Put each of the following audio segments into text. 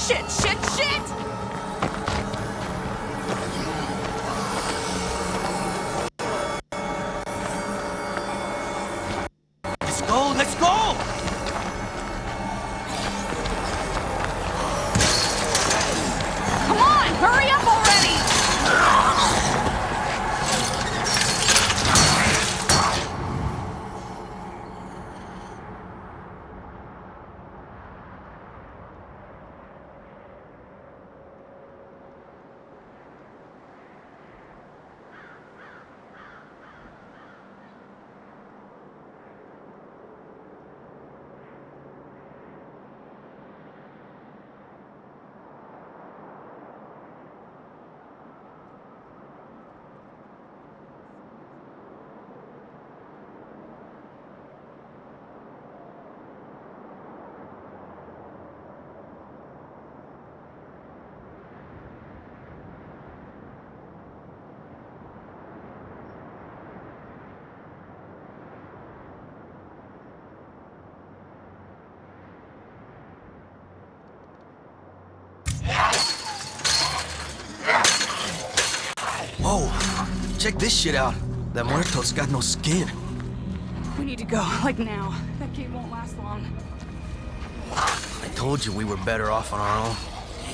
Shit, shit, shit! Let's go, let's go! Come on, hurry up already! Whoa, check this shit out. That muerto's got no skin. We need to go, like now. That gate won't last long. I told you we were better off on our own.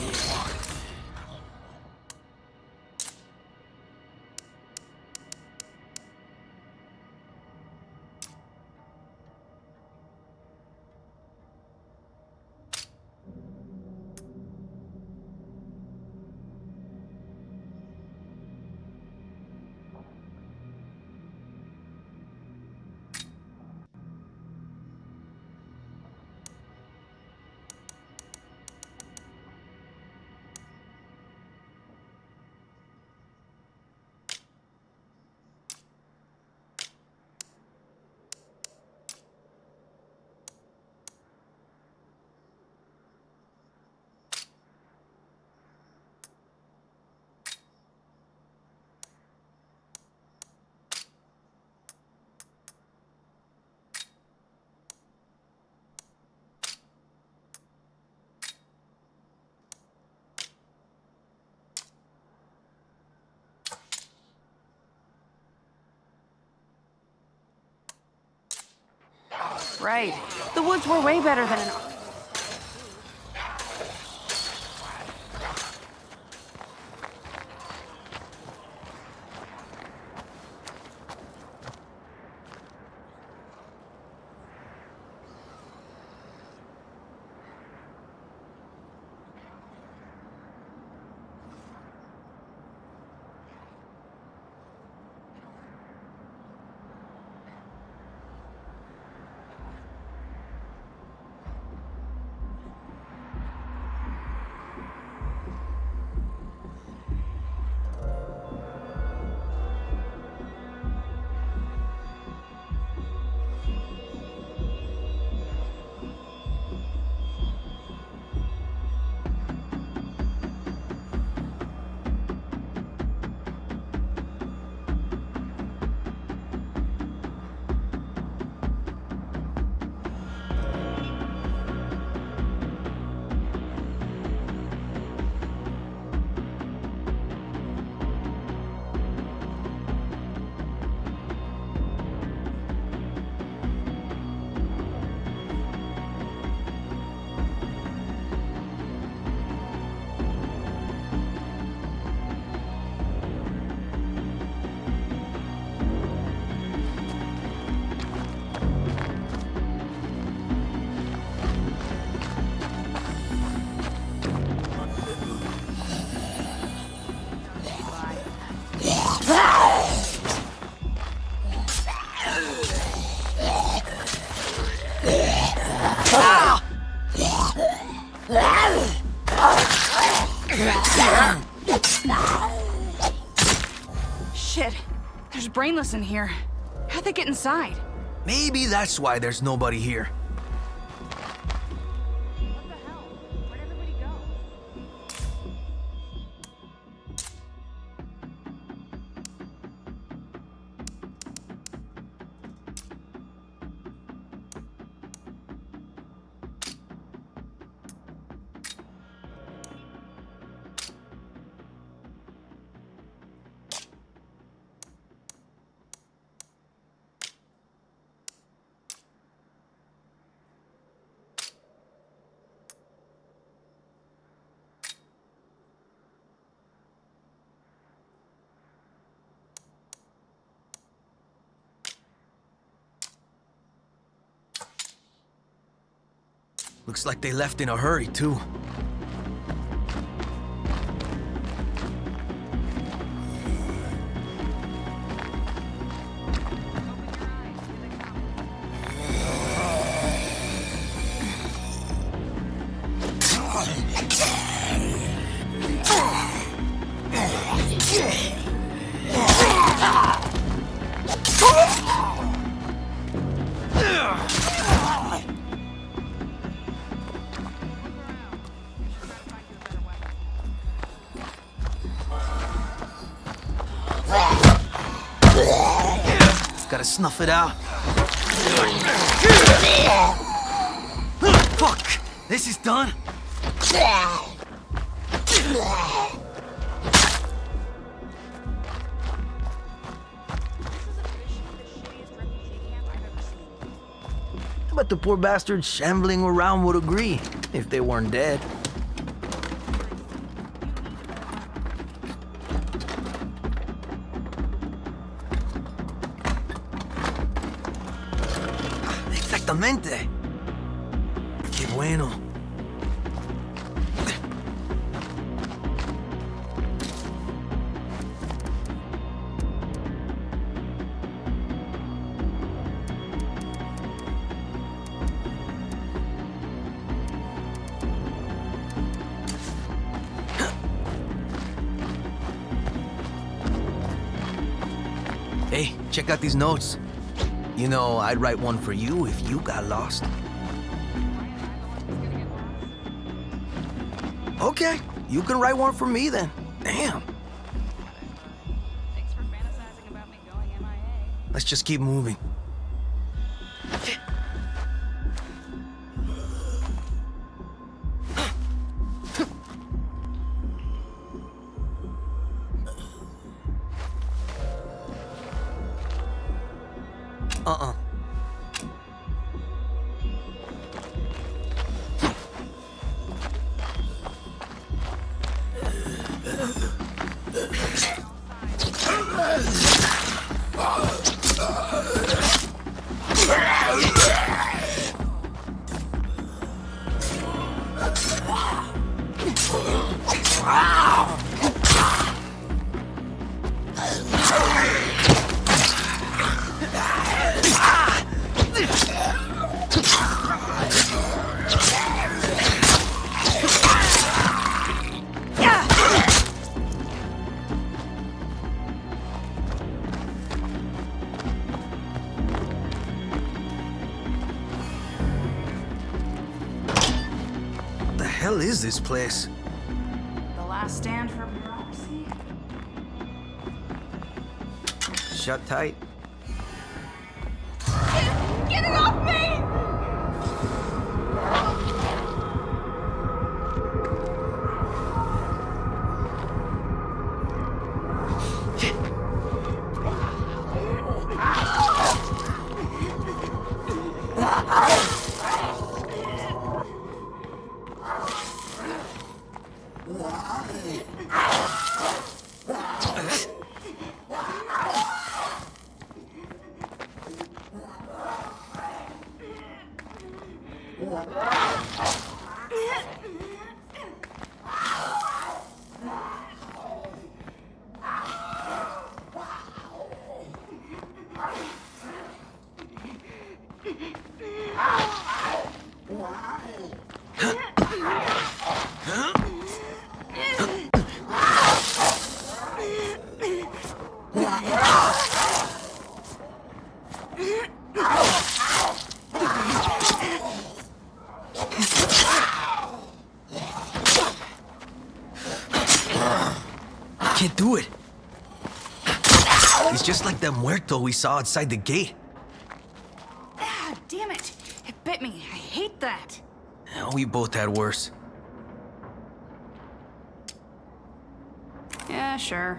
Right. The woods were way better than an... Shit. There's Brainless in here. How'd they get inside? Maybe that's why there's nobody here. What the hell? Where'd everybody go? Looks like they left in a hurry, too. Gotta snuff it out. Fuck! This is done? How about the poor bastards shambling around would agree, if they weren't dead. Exactamente. Qué bueno. Hey, check out these notes. You know, I'd write one for you if you got lost. Okay, you can write one for me then. Damn. Thanks for fantasizing about me going MIA. Let's just keep moving. Uh-uh. What the hell is this place? The last stand for bureaucracy? Shut tight. Get it off me! Can't do it. He's just like that muerto we saw outside the gate. Ah, damn it. It bit me. I hate that. We both had worse. Yeah, sure.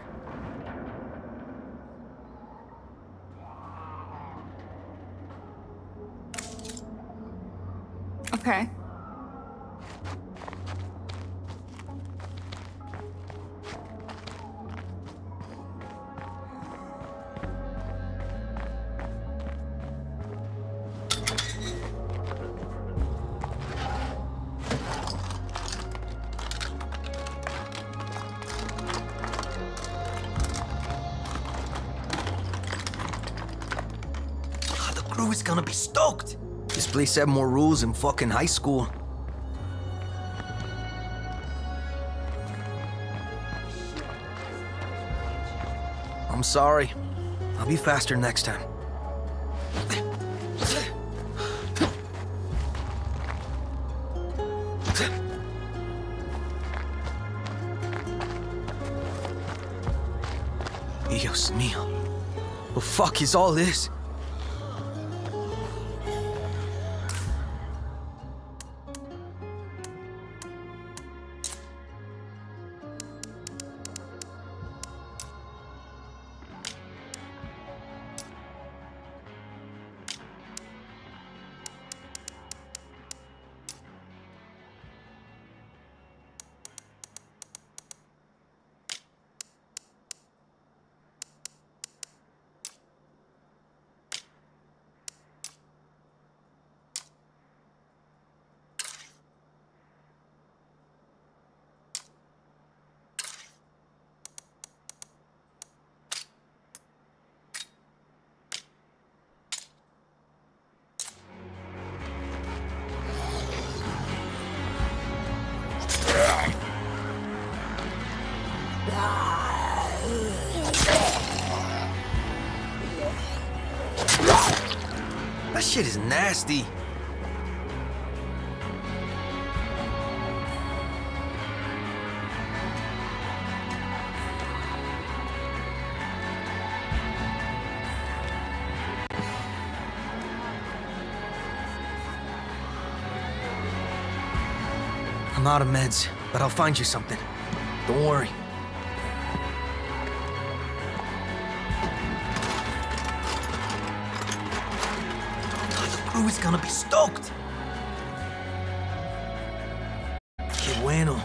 Okay. is gonna be stoked. This place had more rules than fucking high school. I'm sorry. I'll be faster next time. Dios mío. The fuck is all this? That shit is nasty. I'm out of meds, but I'll find you something. Don't worry. Crew is gonna be stoked. Qué bueno.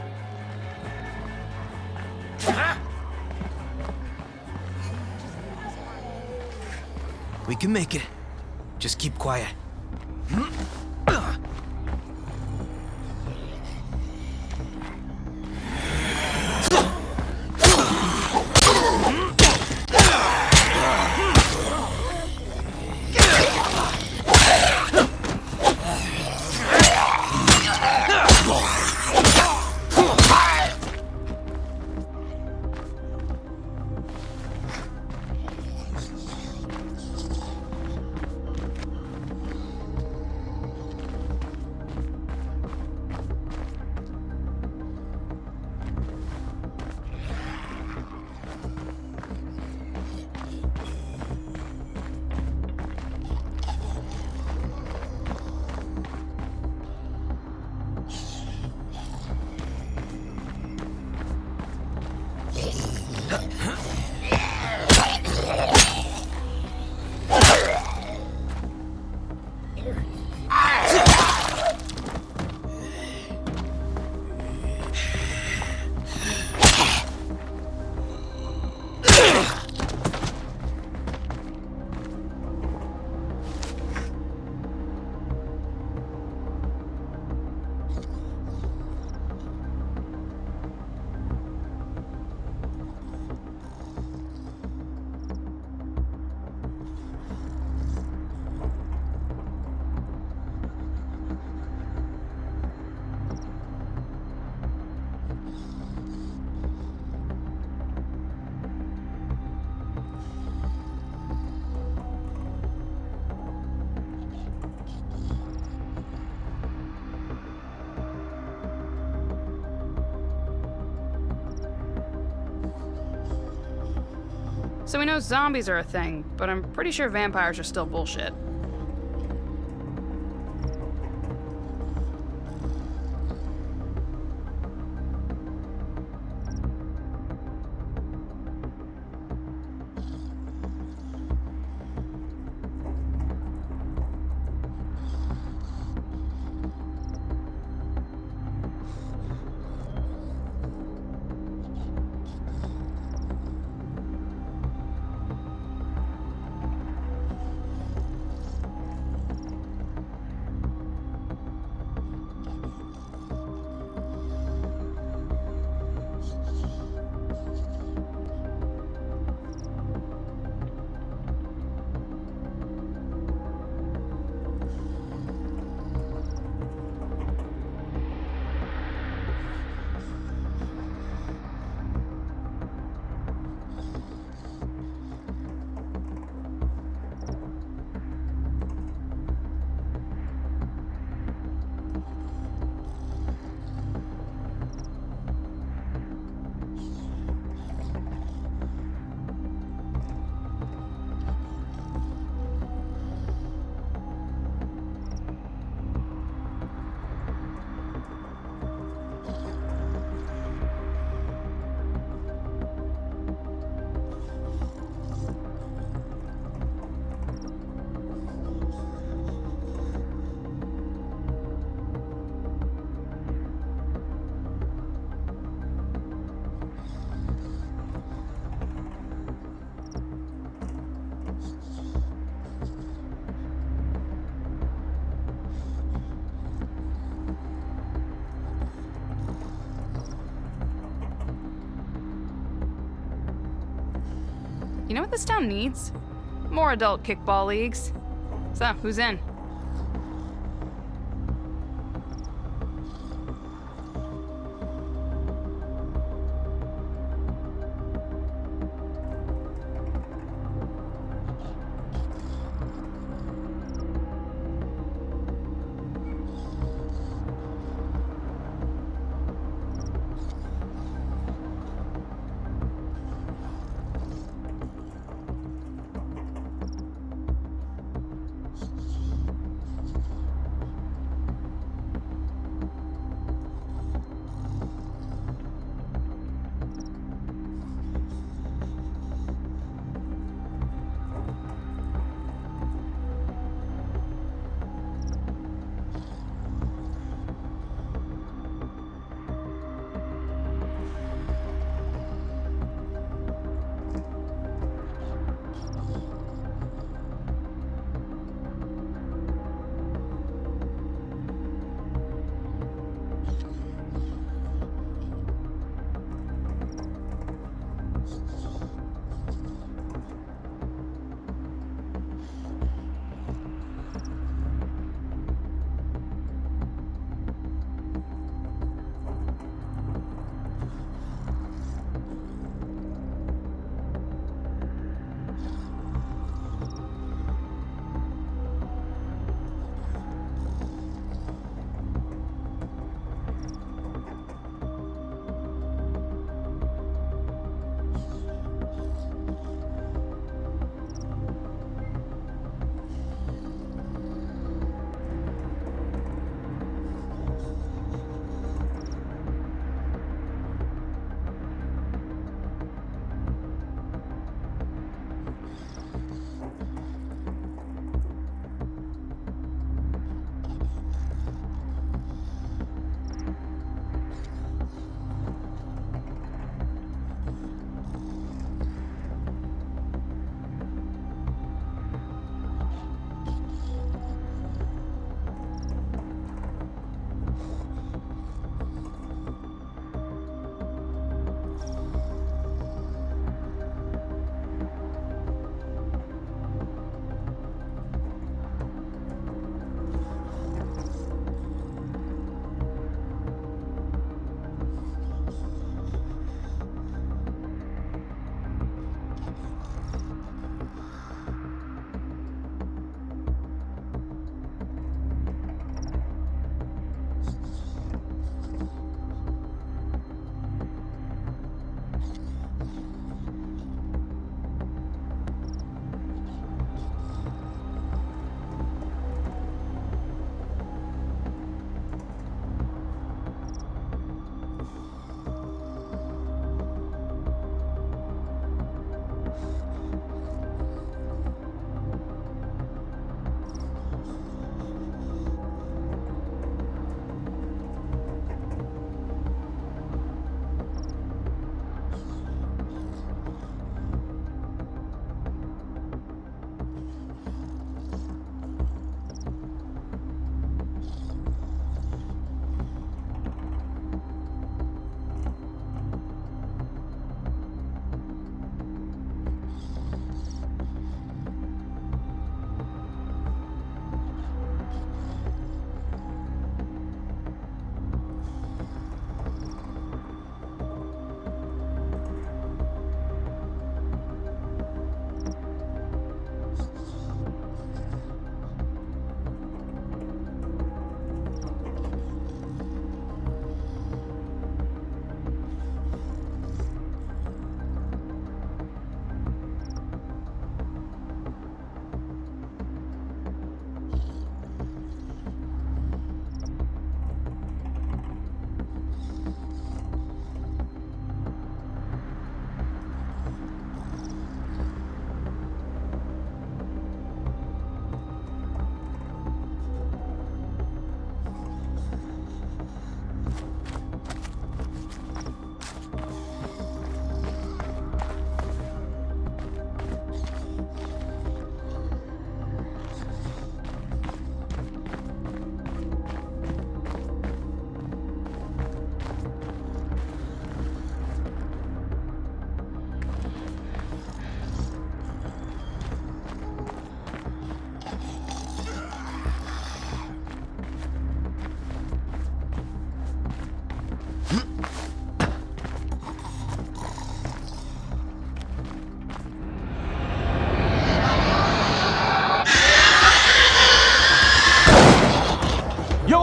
We can make it. Just keep quiet. So we know zombies are a thing, but I'm pretty sure vampires are still bullshit. You know what this town needs? More adult kickball leagues. So, who's in?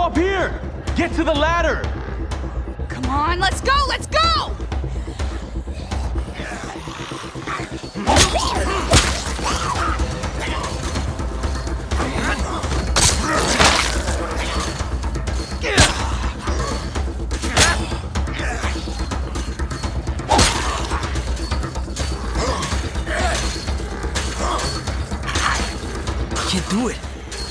up here! Get to the ladder! Come on, let's go, let's go! Can't do it.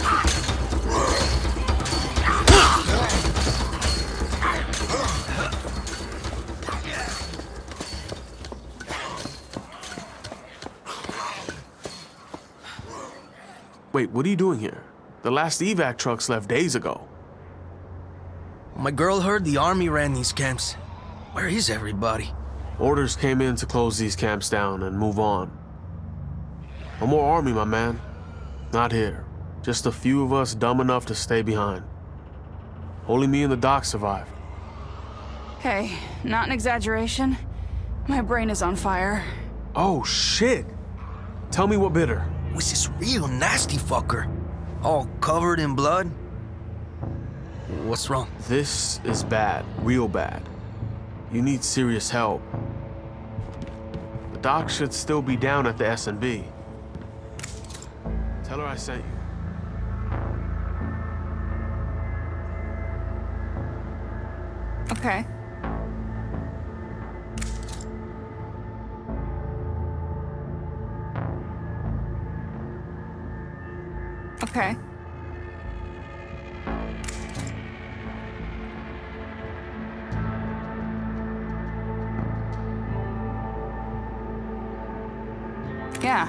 Wait, what are you doing here? The last evac trucks left days ago. My girl heard the army ran these camps. Where is everybody? Orders came in to close these camps down and move on. No more army, my man. Not here. Just a few of us dumb enough to stay behind. Only me and the doc survived. Hey, not an exaggeration. My brain is on fire. Oh, shit! Tell me what bit her. Was this real nasty fucker? All covered in blood? What's wrong? This is bad. Real bad. You need serious help. The doc should still be down at the S&B. Tell her I sent you. Okay. Okay. Yeah.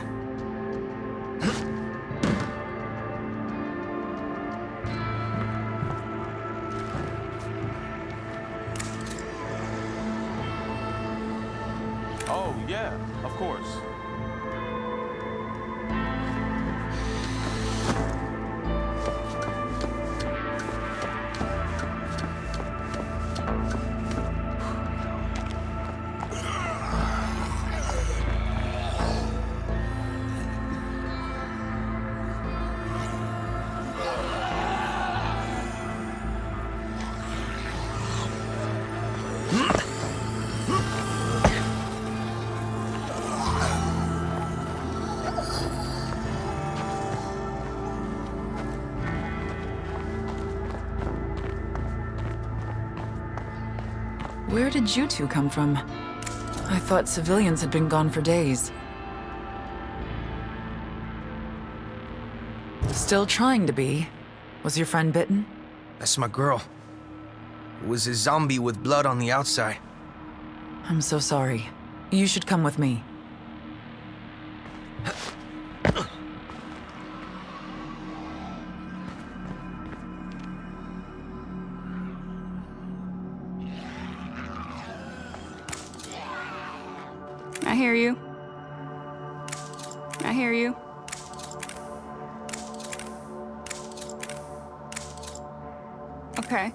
Oh, yeah, of course. Where did you two come from? I thought civilians had been gone for days. Still trying to be. Was your friend bitten? That's my girl. It was a zombie with blood on the outside. I'm so sorry. You should come with me. I hear you. I hear you. Okay.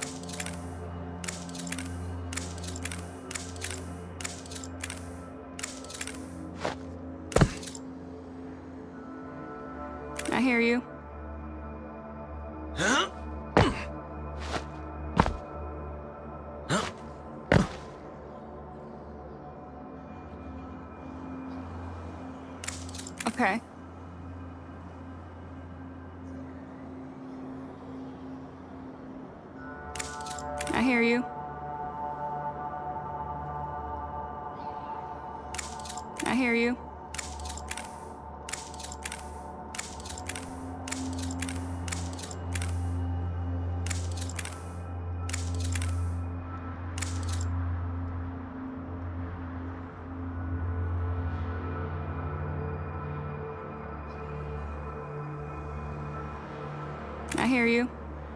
I hear you. Okay. I hear you. I hear you. I hear you.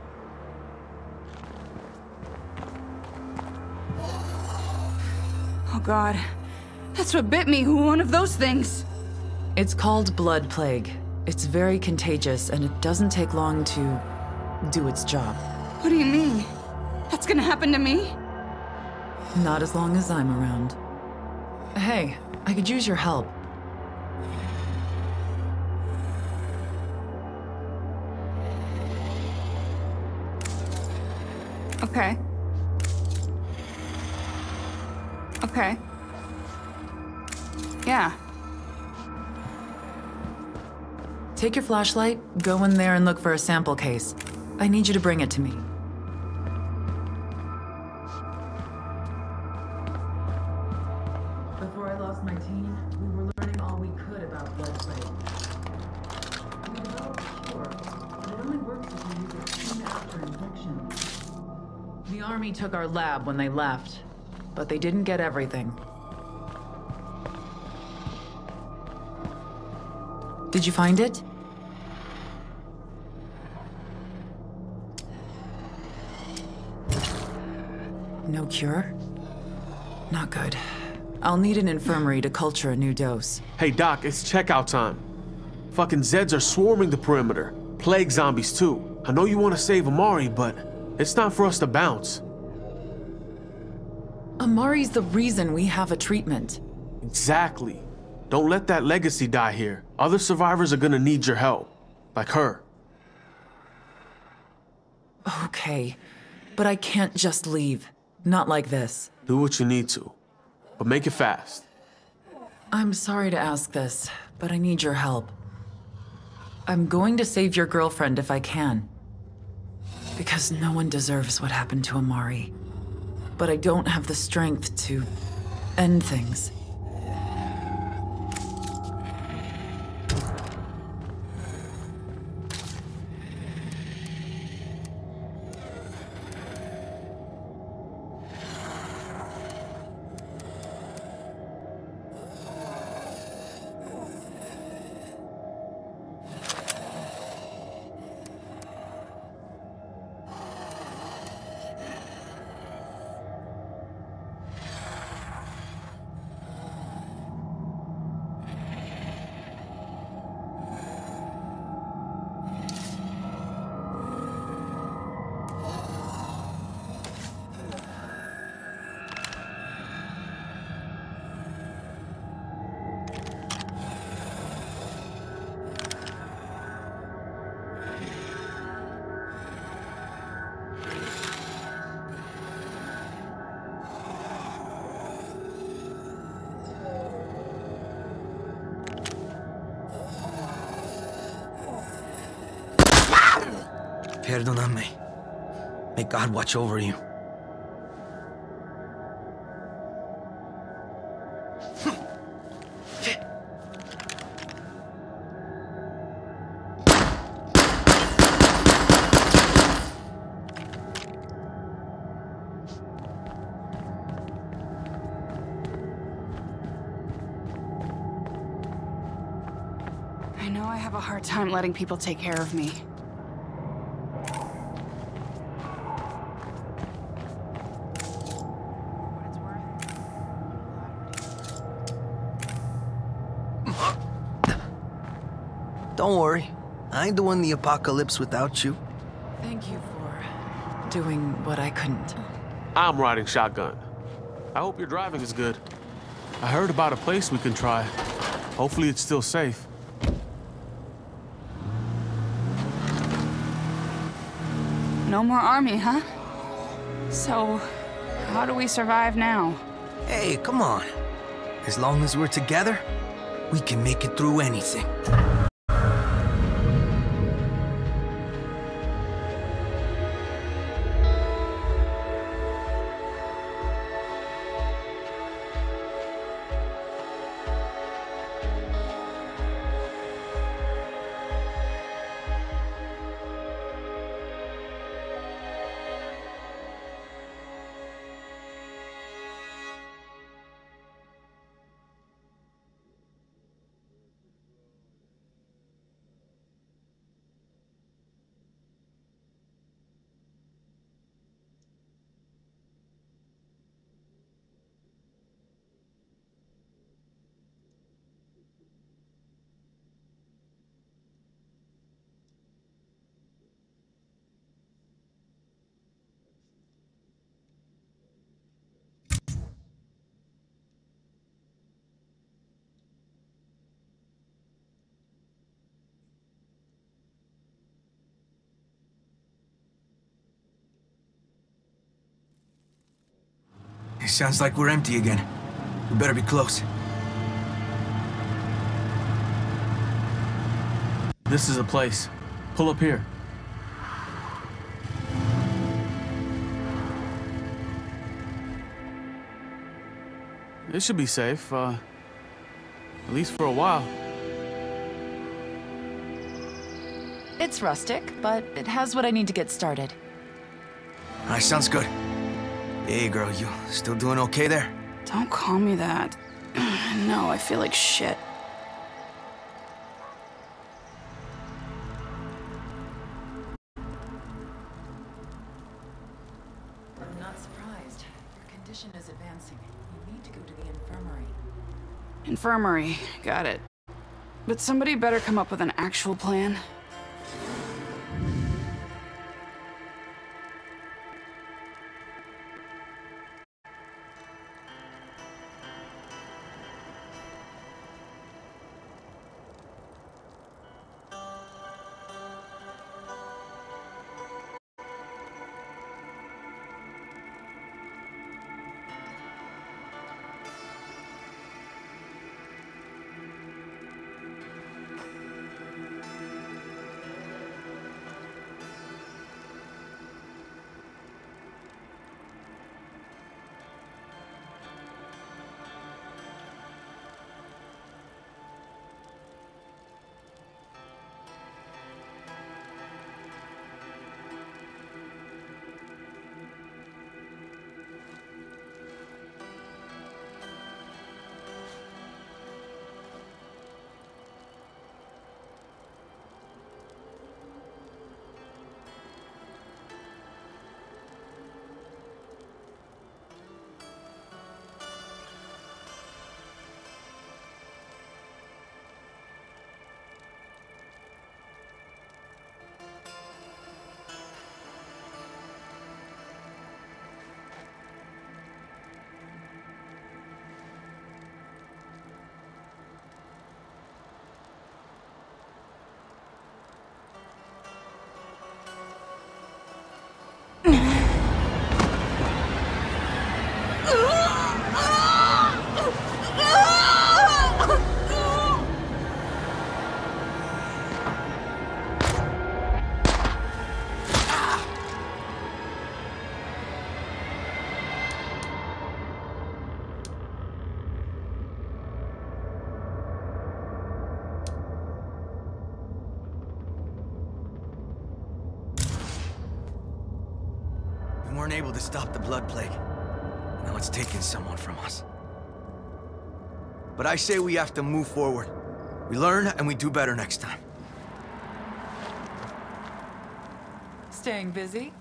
Oh God, that's what bit me, one of those things. It's called blood plague. It's very contagious, and it doesn't take long to do its job. What do you mean? That's gonna happen to me? Not as long as I'm around. Hey, I could use your help. Okay. Okay. Yeah. Take your flashlight, go in there and look for a sample case. I need you to bring it to me. Before I lost my team, we were learning all we could about blood plague. We developed a cure, but it only works if you use it soon after infection. The army took our lab when they left, but they didn't get everything. Did you find it? No cure? Not good. I'll need an infirmary to culture a new dose. Hey, Doc, it's checkout time. Fucking Zeds are swarming the perimeter. Plague zombies, too. I know you want to save Amari, but it's time for us to bounce. Amari's the reason we have a treatment. Exactly. Don't let that legacy die here. Other survivors are gonna need your help. Like her. Okay, but I can't just leave. Not like this. Do what you need to, but make it fast. I'm sorry to ask this, but I need your help. I'm going to save your girlfriend if I can. Because no one deserves what happened to Amari. But I don't have the strength to end things. Perdóname. May God watch over you. I know I have a hard time letting people take care of me. Don't worry. I ain't doing the apocalypse without you. Thank you for doing what I couldn't. I'm riding shotgun. I hope your driving is good. I heard about a place we can try. Hopefully it's still safe. No more army, huh? So, how do we survive now? Hey, come on. As long as we're together, we can make it through anything. It sounds like we're empty again. We better be close. This is the place. Pull up here. This should be safe, at least for a while. It's rustic, but it has what I need to get started. Alright, sounds good. Hey, girl, you still doing okay there? Don't call me that. No, I feel like shit. I'm not surprised. Your condition is advancing. You need to go to the infirmary. Infirmary, got it. But somebody better come up with an actual plan. We weren't able to stop the blood plague. Now it's taking someone from us. But I say we have to move forward. We learn and we do better next time. Staying busy?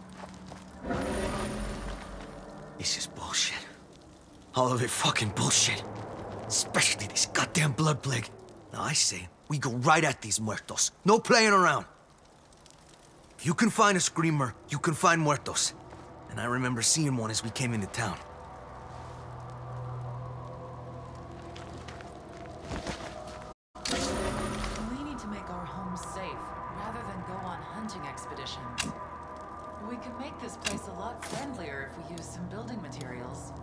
This is bullshit. All of it fucking bullshit. Especially this goddamn blood plague. Now I say, we go right at these muertos. No playing around. If you can find a screamer, you can find muertos. And I remember seeing one as we came into town. We need to make our homes safe, rather than go on hunting expeditions. We could make this place a lot friendlier if we use some building materials.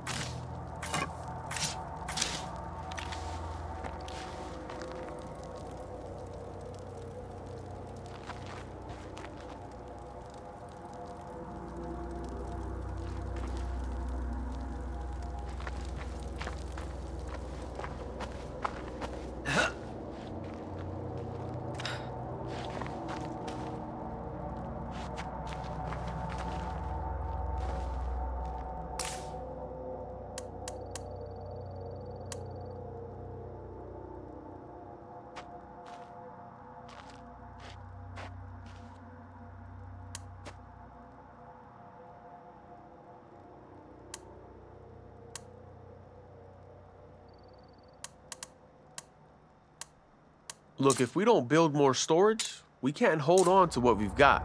Look, if we don't build more storage, we can't hold on to what we've got.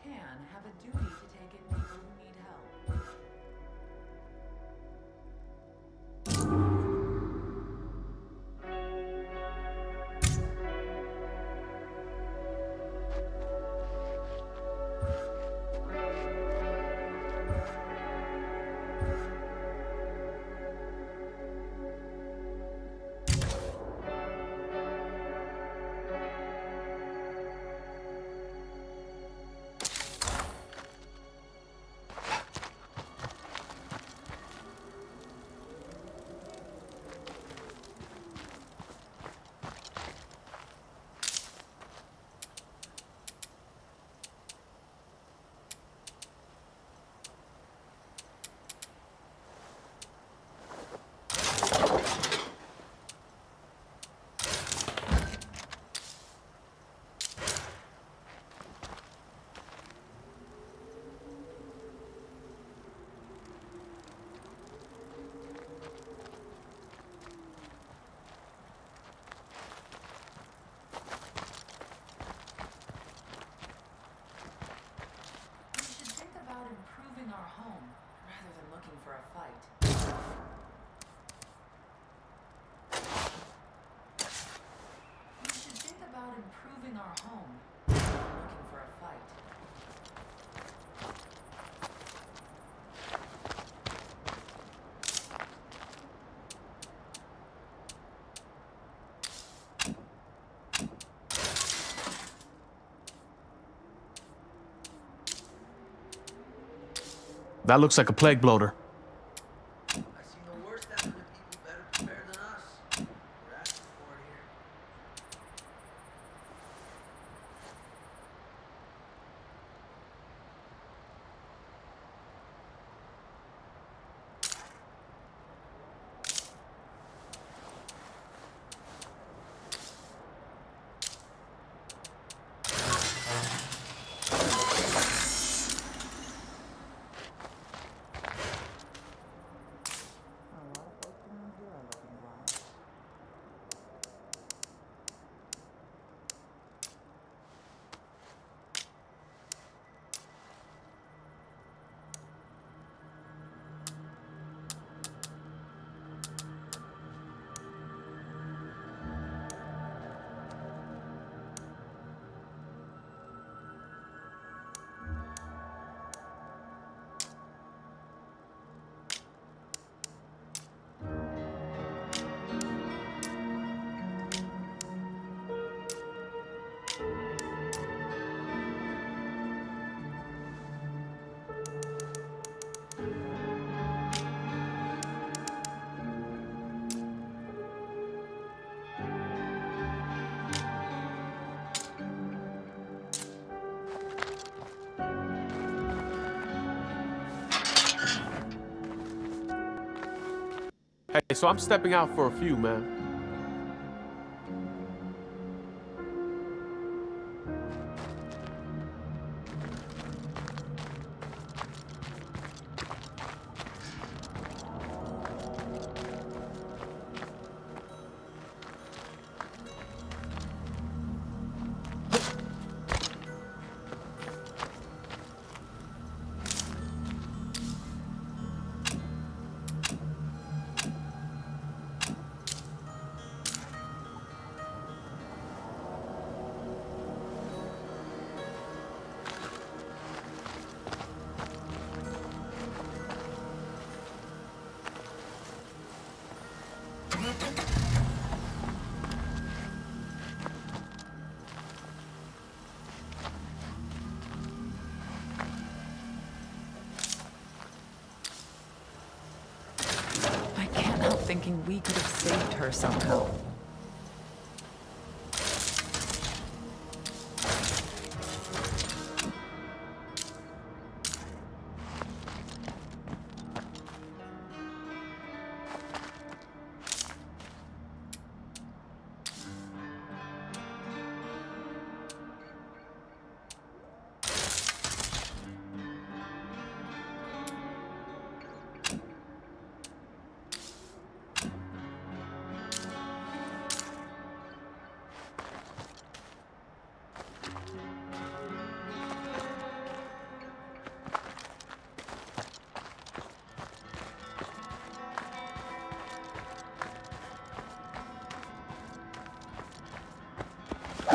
can have a duty to take in people who need help. Improving our home, rather than looking for a fight. We should think about improving our home, rather than looking for a fight. That looks like a plague bloater. I see no worse happening to people better prepared than us. We're asking for it here. Hey, so I'm stepping out for a few, man. I can't help thinking we could have saved her somehow.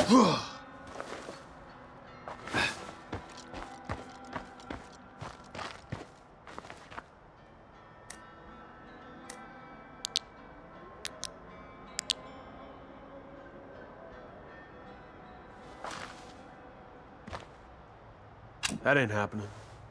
That ain't happening.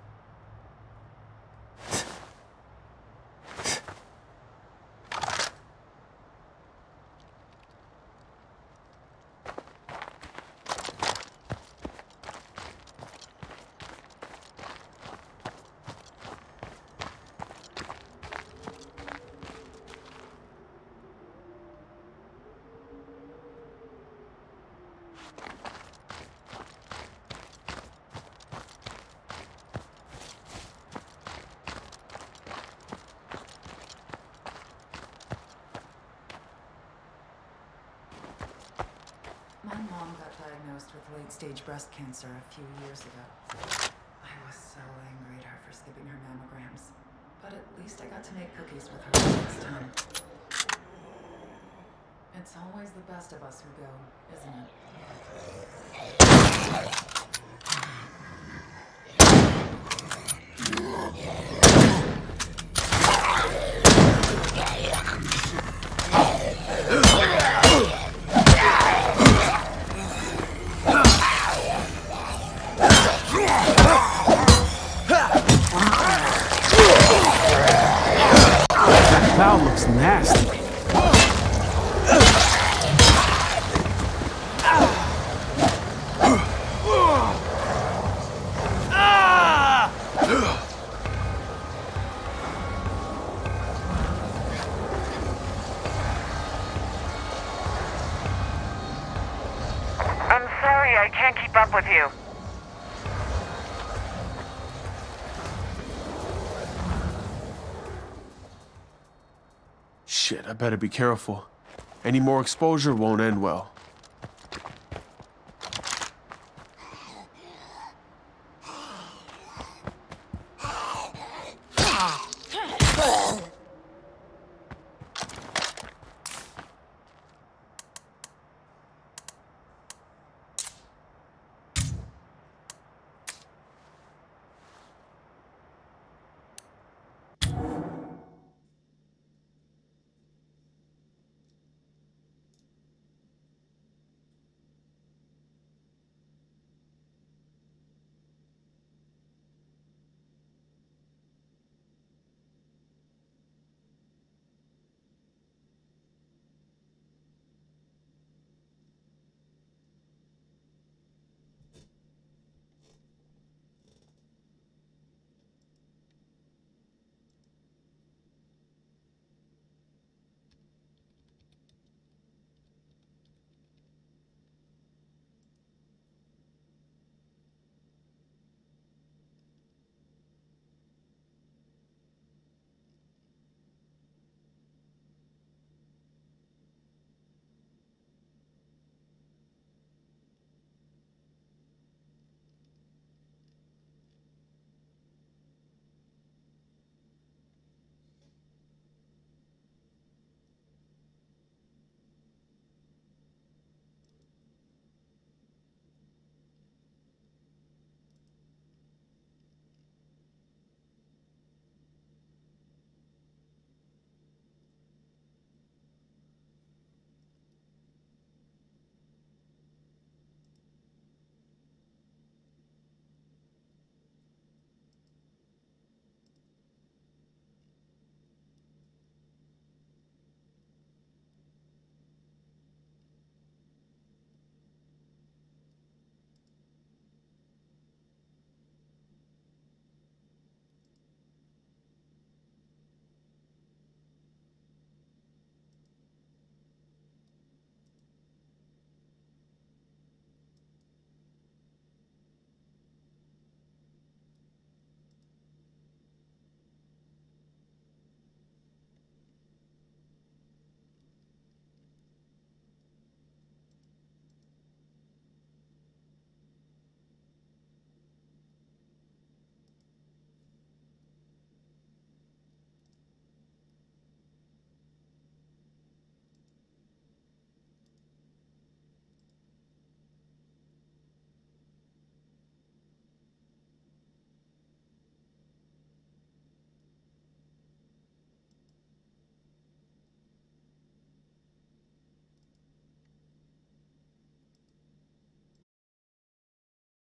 My mom got diagnosed with late-stage breast cancer a few years ago. I was so angry at her for skipping her mammograms. But at least I got to make cookies with her next time. It's always the best of us who go, isn't it? That looks nasty. I'm sorry, I can't keep up with you. Shit, I better be careful. Any more exposure won't end well.